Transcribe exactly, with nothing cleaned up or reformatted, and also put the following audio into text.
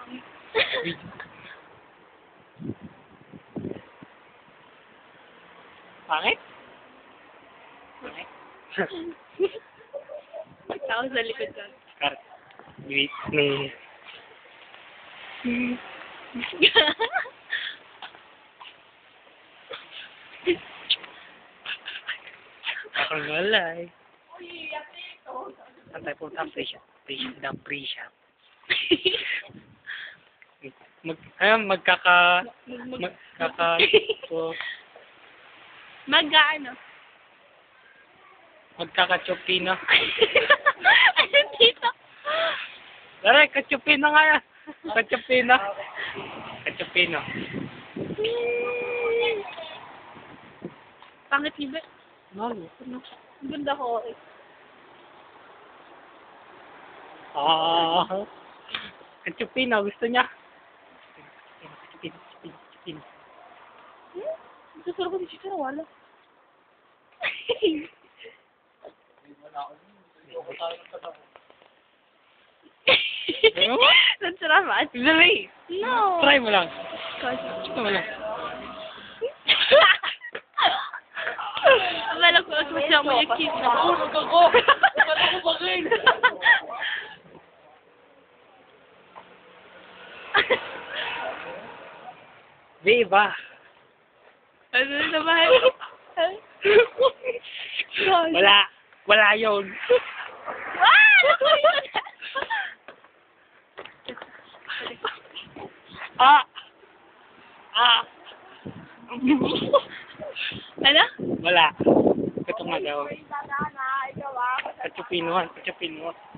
Pangit? Pangit? Tao sa likod ka. Kar... Wait, no. Ako wala eh. Antay po ta free shop. Free shop daw, free shop. Mag, ayun, magkaka... Magkaka... So, Mag-ano? magkaka-chupino. Ano dito? Dara, kachupino nga yan. Kachupino. Kachupino. Pangit ni Be. Ano? Ang ganda ko eh. Ah. Kachupino, gusto niya. Kachupino, kachupino, kachupino. Hmm? Gusto ko si Chicha, wala. Ano mo? Nagsaraman? Dali. No. Try mo lang. Kasi. Gusto mo lang. Wala ko ako siya mo yung kiss na. Tulog ako. Ba't ako bagay? Di ba? Ano na ba? Wala. Wala yun. Ah! Ah! Ano? Wala. Ito nga daw. Kachupino, kachupino.